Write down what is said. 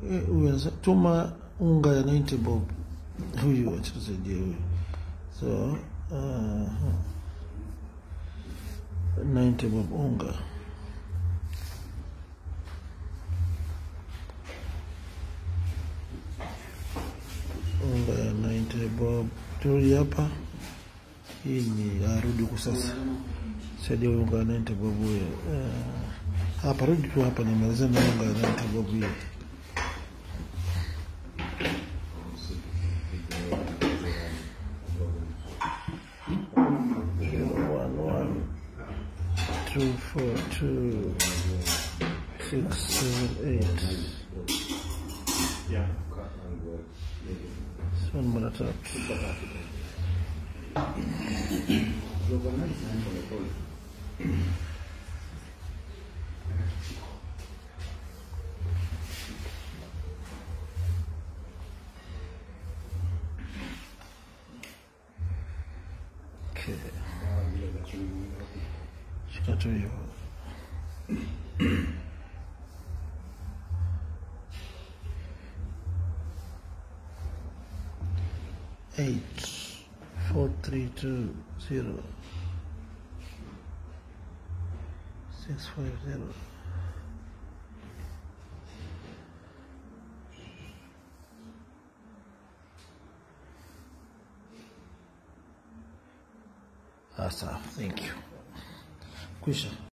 tuma unga ya 90 bob. Huyu atusaidia huyu. So 90 bob unga. Unga ya 90 bob. Tuli hapa. Hii ni arudi kwa sasa. Saidia unga ya 90 bob huyu. Hapa rudi tu hapa nimaliza na unga ya 90 bob huyu. 2, 4, 2, 6, 7, 8. One more tap. Okay. Shika tu hiyo. 8, 4, 3, 2, 0, 6, 5, 0. Thank you. Kwisha.